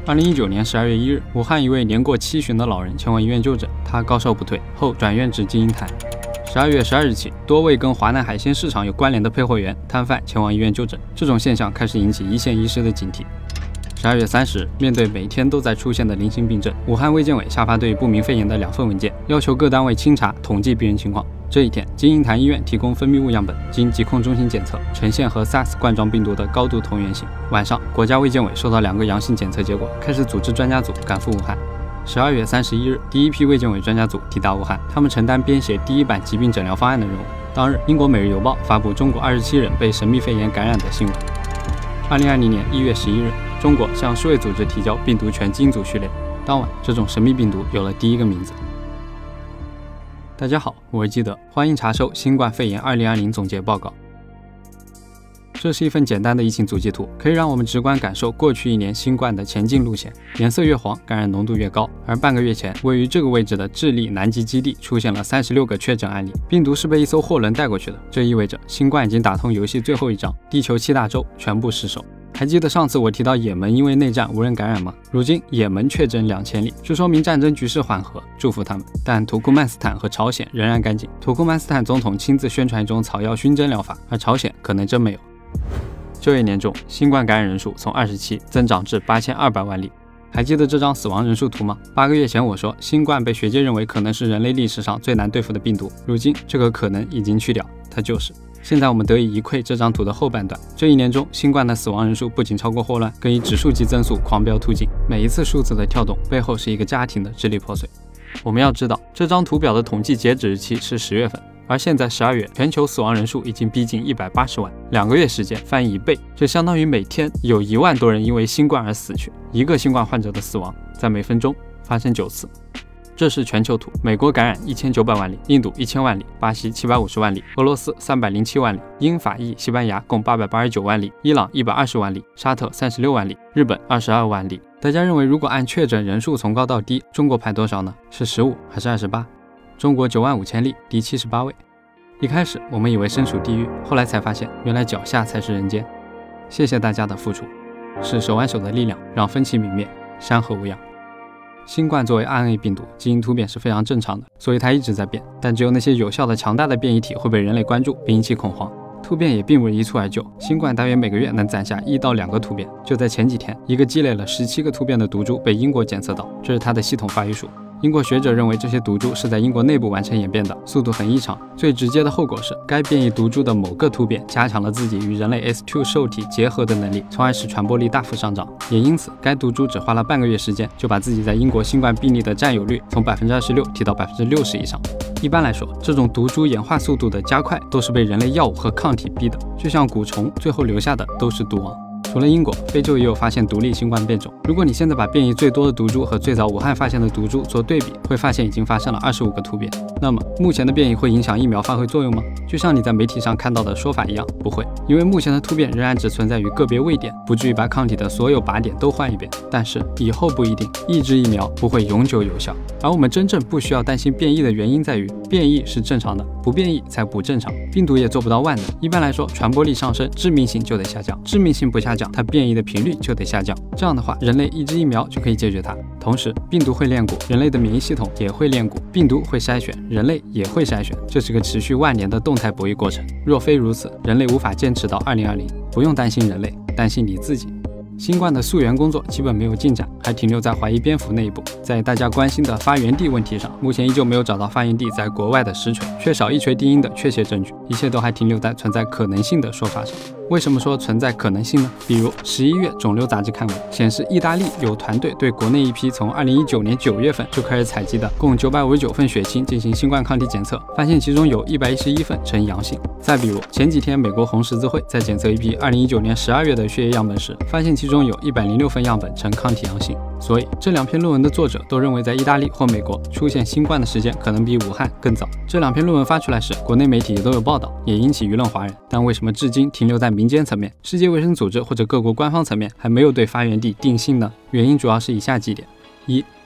2019年12月1日，武汉一位年过70旬的老人前往医院就诊，他高烧不退，后转院至金银潭。12月12日起，多位跟华南海鲜市场有关联的配货员、摊贩前往医院就诊，这种现象开始引起一线医师的警惕。12月30日，面对每天都在出现的零星病症，武汉卫健委下发对不明肺炎的2份文件，要求各单位清查统计病人情况。这一天，金银潭医院提供分泌物样本，经疾控中心检测，呈现和 SARS 冠状病毒的高度同源性。晚上，国家卫健委收到2个阳性检测结果，开始组织专家组赶赴武汉。12月31日，第一批卫健委专家组抵达武汉，他们承担编写第1版疾病诊疗方案的任务。当日，英国《每日邮报》发布中国27人被神秘肺炎感染的新闻。2020年1月11日，中国向世卫组织提交病毒全基因组序列。当晚，这种神秘病毒有了第1个名字。大家好，我是基德，欢迎查收新冠肺炎2020总结报告。这是一份简单的疫情足迹图，可以让我们直观感受过去1年新冠的前进路线。颜色越黄，感染浓度越高。而半个月前，位于这个位置的智利南极基地出现了36个确诊案例，病毒是被一艘货轮带过去的。这意味着新冠已经打通游戏最后一章，地球7大洲全部失守。还记得上次我提到也门因为内战无人感染吗？如今也门确诊2000例，这说明战争局势缓和，祝福他们。但土库曼斯坦和朝鲜仍然干净。土库曼斯坦总统亲自宣传一种草药熏蒸疗法，而朝鲜可能真没有。就业年中，新冠感染人数从27增长至8200万例。还记得这张死亡人数图吗？8个月前我说，新冠被学界认为可能是人类历史上最难对付的病毒，如今这个可能已经去掉，它就是。现在我们得以一窥这张图的后半段。这1年中，新冠的死亡人数不仅超过霍乱，更以指数级增速狂飙突进。每一次数字的跳动背后是一个家庭的支离破碎。我们要知道，这张图表的统计截止日期是10月份，而现在12月，全球死亡人数已经逼近180万，2个月时间翻1倍，这相当于每天有1万多人因为新冠而死去。一个新冠患者的死亡在每分钟发生9次。这是全球图，美国感染1900万例，印度1000万例，巴西750万例，俄罗斯307万例，英法意西班牙共889万例，伊朗120万例，沙特36万例，日本22万例。大家认为如果按确诊人数从高到低，中国排多少呢？是15还是28？中国95000例，第78位。一开始我们以为身处地狱，后来才发现原来脚下才是人间。谢谢大家的付出，是手挽手的力量让分歧泯灭，山河无恙。新冠作为 RNA 病毒，基因突变是非常正常的，所以它一直在变。但只有那些有效的、强大的变异体会被人类关注并引起恐慌。突变也并不是一蹴而就，新冠大约每个月能攒下1到2个突变。就在前几天，一个积累了17个突变的毒株被英国检测到，这是它的系统发育数。英国学者认为这些毒株是在英国内部完成演变的，速度很异常。最直接的后果是，该变异毒株的某个突变加强了自己与人类 S2 受体结合的能力，从而使传播力大幅上涨。也因此，该毒株只花了半个月时间，就把自己在英国新冠病例的占有率从26%提到60%以上。一般来说，这种毒株演化速度的加快都是被人类药物和抗体逼的，就像蛊虫，最后留下的都是毒王。除了英国，非洲也有发现独立新冠变种。如果你现在把变异最多的毒株和最早武汉发现的毒株做对比，会发现已经发生了25个突变。那么，目前的变异会影响疫苗发挥作用吗？就像你在媒体上看到的说法一样，不会，因为目前的突变仍然只存在于个别位点，不至于把抗体的所有靶点都换一遍。但是以后不一定，抑制疫苗不会永久有效。而我们真正不需要担心变异的原因在于，变异是正常的，不变异才不正常。病毒也做不到万能。一般来说，传播力上升，致命性就得下降；致命性不下降，它变异的频率就得下降。这样的话，人类一支疫苗就可以解决它。同时，病毒会练蛊，人类的免疫系统也会练蛊；病毒会筛选，人类也会筛选。这是个持续万年的动态博弈过程。若非如此，人类无法坚持到2020。不用担心人类，担心你自己。新冠的溯源工作基本没有进展，还停留在怀疑蝙蝠那一步。在大家关心的发源地问题上，目前依旧没有找到发源地在国外的实锤，缺少一锤定音的确切证据，一切都还停留在存在可能性的说法上。为什么说存在可能性呢？比如11月肿瘤杂志刊文显示，意大利有团队对国内一批从2019年9月份就开始采集的共959份血清进行新冠抗体检测，发现其中有111份呈阳性。再比如前几天美国红十字会在检测一批2019年12月的血液样本时，发现其中有106份样本呈抗体阳性。所以这2篇论文的作者都认为，在意大利或美国出现新冠的时间可能比武汉更早。这2篇论文发出来时，国内媒体也都有报道，也引起舆论哗然。但为什么至今停留在民间层面，世界卫生组织或者各国官方层面还没有对发源地定性呢？原因主要是以下几点：一、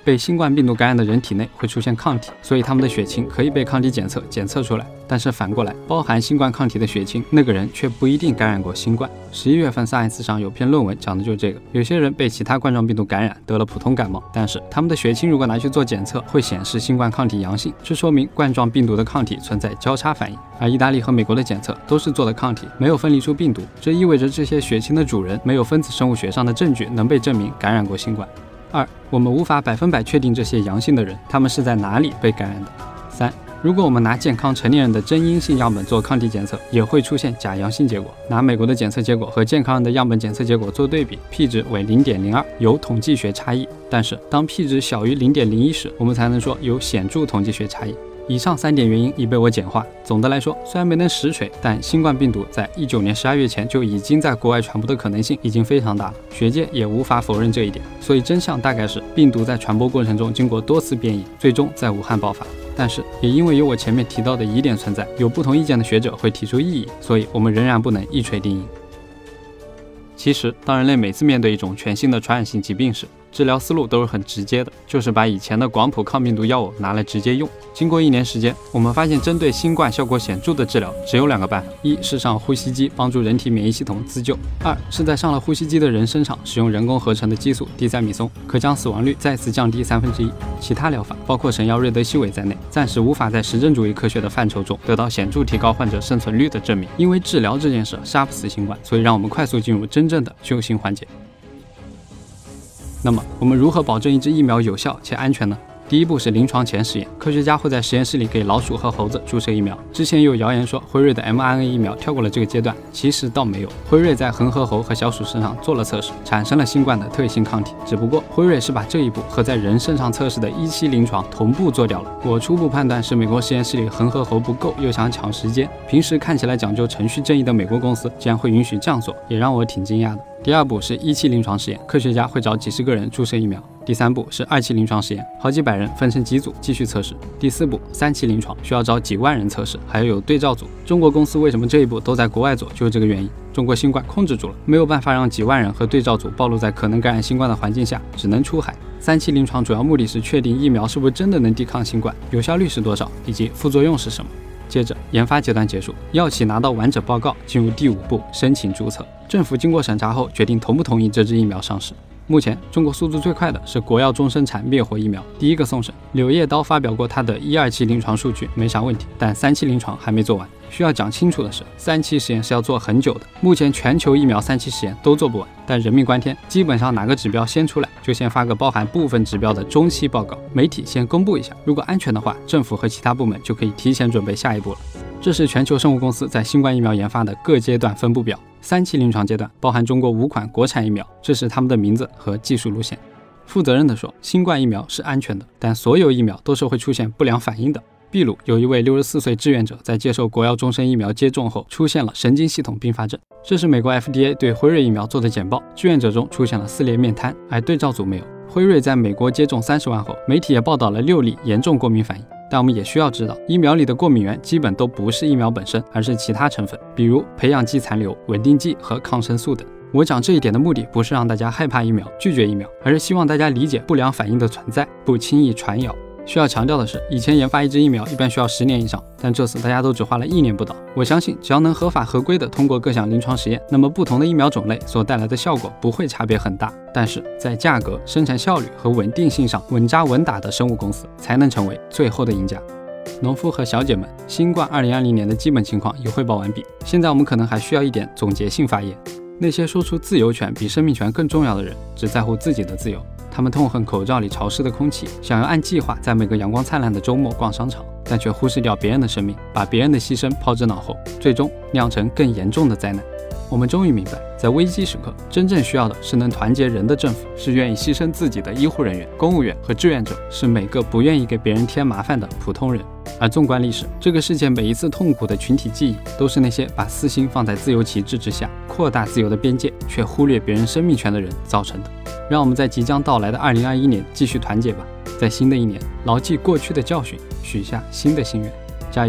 被新冠病毒感染的人体内会出现抗体，所以他们的血清可以被抗体检测出来。但是反过来，包含新冠抗体的血清，那个人却不一定感染过新冠。11月份 Science 上有篇论文讲的就是这个。有些人被其他冠状病毒感染，得了普通感冒，但是他们的血清如果拿去做检测，会显示新冠抗体阳性，这说明冠状病毒的抗体存在交叉反应。而意大利和美国的检测都是做的抗体，没有分离出病毒，这意味着这些血清的主人没有分子生物学上的证据能被证明感染过新冠。2. 我们无法100%确定这些阳性的人，他们是在哪里被感染的。3. 如果我们拿健康成年人的真阴性样本做抗体检测，也会出现假阳性结果。拿美国的检测结果和健康人的样本检测结果做对比 ，P 值为 0.02， 有统计学差异。但是当 P 值小于 0.01 时，我们才能说有显著统计学差异。以上3点原因已被我简化。总的来说，虽然没能实锤，但新冠病毒在19年12月前就已经在国外传播的可能性已经非常大了，学界也无法否认这一点。所以真相大概是，病毒在传播过程中经过多次变异，最终在武汉爆发。但是也因为有我前面提到的疑点存在，有不同意见的学者会提出异议，所以我们仍然不能一锤定音。其实，当人类每次面对一种全新的传染性疾病时，治疗思路都是很直接的，就是把以前的广谱抗病毒药物拿来直接用。经过1年时间，我们发现针对新冠效果显著的治疗只有2个办法：一是上呼吸机帮助人体免疫系统自救；二是在上了呼吸机的人身上使用人工合成的激素地塞米松，可将死亡率再次降低1/3。其他疗法，包括神药瑞德西韦在内，暂时无法在实证主义科学的范畴中得到显著提高患者生存率的证明。因为治疗这件事杀不死新冠，所以让我们快速进入真正的救星环节。那么我们如何保证一支疫苗有效且安全呢？第一步是临床前实验，科学家会在实验室里给老鼠和猴子注射疫苗。之前也有谣言说辉瑞的 mRNA 疫苗跳过了这个阶段，其实倒没有。辉瑞在恒河猴和小鼠身上做了测试，产生了新冠的特性抗体，只不过辉瑞是把这一步和在人身上测试的1期临床同步做掉了。我初步判断是美国实验室里恒河猴不够，又想抢时间。平时看起来讲究程序正义的美国公司竟然会允许这样做，也让我挺惊讶的。第二步是1期临床实验，科学家会找几十个人注射疫苗。第三步是2期临床实验，好几百人分成几组继续测试。第四步3期临床，需要找几万人测试，还要有对照组。中国公司为什么这一步都在国外做，就是这个原因。中国新冠控制住了，没有办法让几万人和对照组暴露在可能感染新冠的环境下，只能出海。3期临床主要目的是确定疫苗是不是真的能抵抗新冠，有效率是多少，以及副作用是什么。接着研发阶段结束，药企拿到完整报告，进入第5步申请注册。政府经过审查后决定同不同意这支疫苗上市。目前中国速度最快的是国药中生产灭活疫苗，第一个送审。柳叶刀发表过他的1、2期临床数据，没啥问题，但3期临床还没做完。需要讲清楚的是，3期实验是要做很久的，目前全球疫苗3期实验都做不完。但人命关天，基本上哪个指标先出来，就先发个包含部分指标的中期报告，媒体先公布一下。如果安全的话，政府和其他部门就可以提前准备下一步了。这是全球生物公司在新冠疫苗研发的各阶段分布表。3期临床阶段包含中国5款国产疫苗，这是他们的名字和技术路线。负责任地说，新冠疫苗是安全的，但所有疫苗都是会出现不良反应的。秘鲁有一位64岁志愿者在接受国药中生疫苗接种后出现了神经系统并发症，这是美国 FDA 对辉瑞疫苗做的简报。志愿者中出现了4列面瘫，而对照组没有。辉瑞在美国接种30万后，媒体也报道了6例严重过敏反应。但我们也需要知道，疫苗里的过敏源基本都不是疫苗本身，而是其他成分，比如培养基残留、稳定剂和抗生素等。我讲这一点的目的不是让大家害怕疫苗、拒绝疫苗，而是希望大家理解不良反应的存在，不轻易传谣。需要强调的是，以前研发一支疫苗一般需要10年以上，但这次大家都只花了1年不到。我相信只要能合法合规的通过各项临床实验，那么不同的疫苗种类所带来的效果不会差别很大。但是在价格、生产效率和稳定性上稳扎稳打的生物公司才能成为最后的赢家。农夫和小姐们，新冠2020年的基本情况已汇报完毕，现在我们可能还需要一点总结性发言。那些说出自由权比生命权更重要的人，只在乎自己的自由。他们痛恨口罩里潮湿的空气，想要按计划在每个阳光灿烂的周末逛商场，但却忽视掉别人的生命，把别人的牺牲抛之脑后，最终酿成更严重的灾难。我们终于明白，在危机时刻，真正需要的是能团结人的政府，是愿意牺牲自己的医护人员、公务员和志愿者，是每个不愿意给别人添麻烦的普通人。而纵观历史，这个世界每一次痛苦的群体记忆，都是那些把私心放在自由旗帜之下，扩大自由的边界，却忽略别人生命权的人造成的。让我们在即将到来的2021年继续团结吧，在新的一年，牢记过去的教训，许下新的心愿，加油！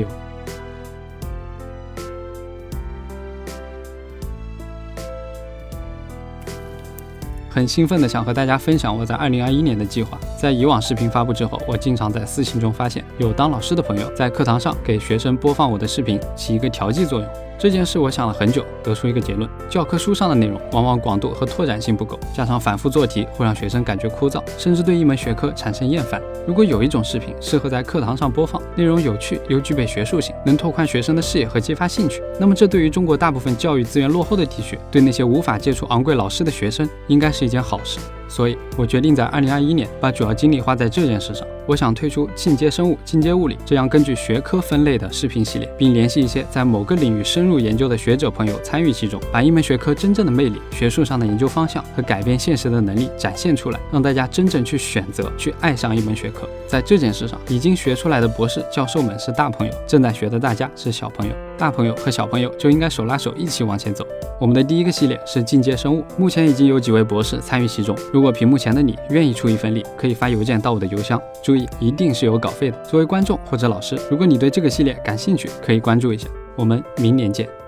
很兴奋的想和大家分享我在2021年的计划。在以往视频发布之后，我经常在私信中发现，有当老师的朋友在课堂上给学生播放我的视频，起一个调剂作用。这件事我想了很久，得出一个结论：教科书上的内容往往广度和拓展性不够，加上反复做题会让学生感觉枯燥，甚至对一门学科产生厌烦。如果有一种视频适合在课堂上播放，内容有趣又具备学术性，能拓宽学生的视野和激发兴趣，那么这对于中国大部分教育资源落后的地区，对那些无法接触昂贵老师的学生，应该是一件好事。所以我决定在2021年把主要精力花在这件事上。我想推出进阶生物、进阶物理这样根据学科分类的视频系列，并联系一些在某个领域深入研究的学者朋友参与其中，把一门学科真正的魅力、学术上的研究方向和改变现实的能力展现出来，让大家真正去选择、去爱上一门学科。在这件事上，已经学出来的博士、教授们是大朋友，正在学的大家是小朋友。大朋友和小朋友就应该手拉手一起往前走。我们的第一个系列是进阶生物，目前已经有几位博士参与其中。如果屏幕前的你愿意出一份力，可以发邮件到我的邮箱，注意一定是有稿费的。作为观众或者老师，如果你对这个系列感兴趣，可以关注一下。我们明年见。